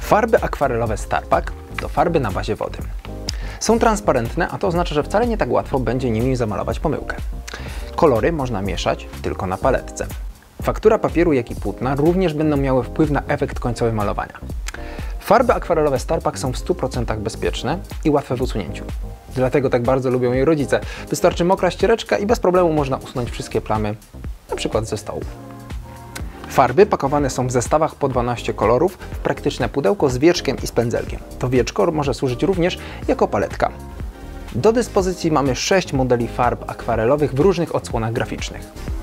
Farby akwarelowe Starpak to farby na bazie wody. Są transparentne, a to oznacza, że wcale nie tak łatwo będzie nimi zamalować pomyłkę. Kolory można mieszać tylko na paletce. Faktura papieru, jak i płótna również będą miały wpływ na efekt końcowy malowania. Farby akwarelowe Starpak są w 100% bezpieczne i łatwe w usunięciu. Dlatego tak bardzo lubią je rodzice. Wystarczy mokra ściereczka i bez problemu można usunąć wszystkie plamy, np. ze stołu. Farby pakowane są w zestawach po 12 kolorów w praktyczne pudełko z wieczkiem i z pędzelkiem. To wieczko może służyć również jako paletka. Do dyspozycji mamy 6 modeli farb akwarelowych w różnych odsłonach graficznych.